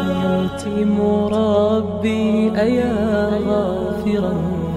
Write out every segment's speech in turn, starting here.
أنت مربي أيا غافرا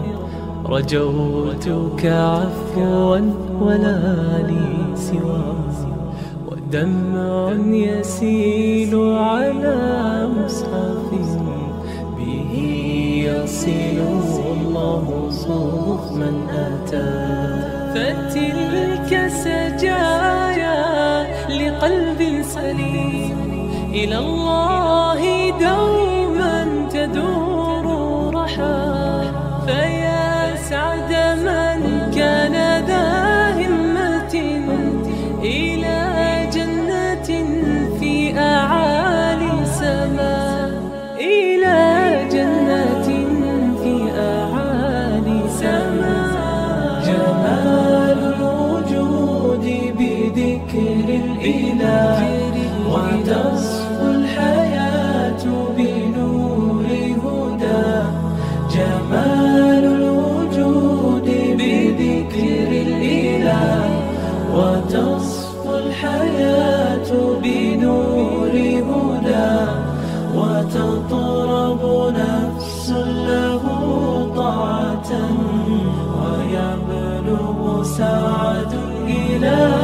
رجوتك عفوا ولا لي سوى ودمع يسيل على مصحف به يصل الله صوف من أتى فتلك سجايا لقلب سليم إلى الله دوما تدور رحى فيا سعد من كان ذا همة إلى جنة في أعالي سماء إلى جنة في أعالي سماء جمال الوجود بذكر الإله وتصفو الحياة بنور هدى جمال الوجود بذكر الإله وتصفو الحياة بنور هدى وتطرب نفس له طاعة ويبلغ سعد إلى